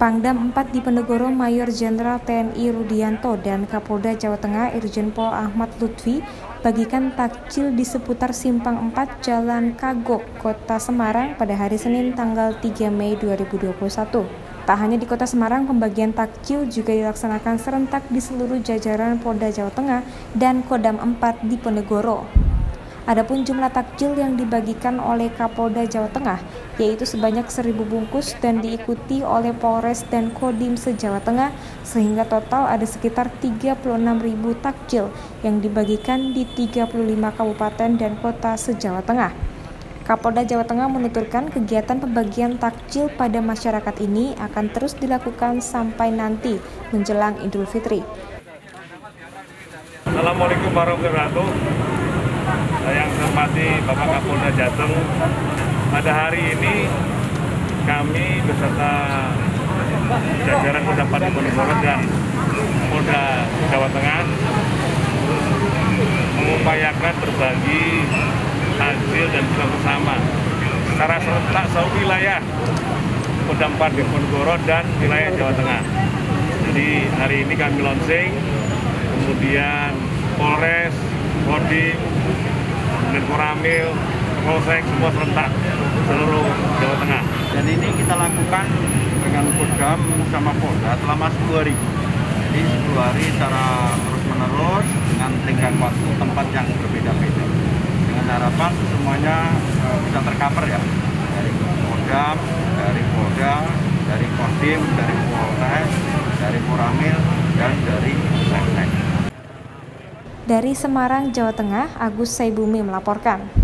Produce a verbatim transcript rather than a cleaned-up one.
Pangdam empat Diponegoro Mayor Jenderal T N I Rudianto dan Kapolda Jawa Tengah Irjen Pol Ahmad Lutfi bagikan takjil di seputar Simpang empat Jalan Kagok, Kota Semarang pada hari Senin tanggal tiga Mei dua ribu dua puluh satu. Tak hanya di Kota Semarang, pembagian takjil juga dilaksanakan serentak di seluruh jajaran Polda Jawa Tengah dan Kodam empat Diponegoro. Adapun jumlah takjil yang dibagikan oleh Kapolda Jawa Tengah yaitu sebanyak seribu bungkus dan diikuti oleh Polres dan Kodim se-Jawa Tengah, sehingga total ada sekitar tiga puluh enam ribu takjil yang dibagikan di tiga puluh lima kabupaten dan kota se-Jawa Tengah. Kapolda Jawa Tengah menuturkan kegiatan pembagian takjil pada masyarakat ini akan terus dilakukan sampai nanti menjelang Idul Fitri. Assalamualaikum warahmatullahi wabarakatuh. Yang saya hormati Bapak Kapolda Jateng, pada hari ini kami beserta jajaran Kodam empat Diponegoro dan Polda Jawa Tengah mengupayakan berbagi hasil dan buka bersama secara serentak seluruh wilayah Kodam empat Diponegoro dan wilayah Jawa Tengah. Jadi hari ini kami launching, kemudian Polres, Kodim, dan Koramil, Polsek, semua serentak seluruh Jawa Tengah. Dan ini kita lakukan dengan Kodam sama Polda selama sepuluh hari. Jadi sepuluh hari secara terus-menerus dengan tenggang waktu tempat yang berbeda-beda. Dengan harapan semuanya uh, bisa tercover ya. Dari Kodam, dari Polda, dari Kodim, dari Polres, dari Koramil, dan dari Polsek. Dari Semarang, Jawa Tengah, Agus Saibumi melaporkan.